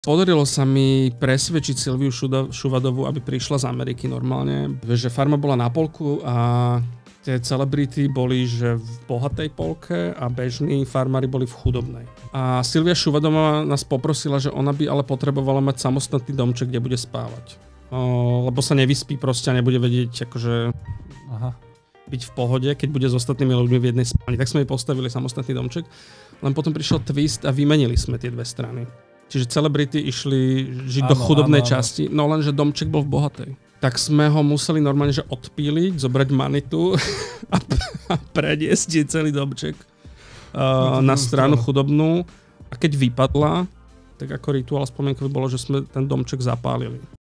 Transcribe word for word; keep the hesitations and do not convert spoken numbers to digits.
Podarilo sa mi presvedčiť Silviu Šuvadovú, aby prišla z Ameriky normálne. Že farma bola na polku a tie celebrity boli že v bohatej polke a bežní farmári boli v chudobnej. A Silvia Šuvadová nás poprosila, že ona by ale potrebovala mať samostatný domček, kde bude spávať. O, lebo sa nevyspí proste a nebude vedieť akože Aha. byť v pohode, keď bude s ostatnými ľuďmi v jednej spálni. Tak sme jej postavili samostatný domček, len potom prišiel twist a vymenili sme tie dve strany. Čiže celebrity išli žiť áno, do chudobnej áno, áno. časti, no lenže domček bol v bohatej. Tak sme ho museli normálne že odpíliť, zobrať manitu a, a preniesť celý domček uh, na stranu chudobnú. A keď vypadla, tak ako rituál spomienkový bolo, že sme ten domček zapálili.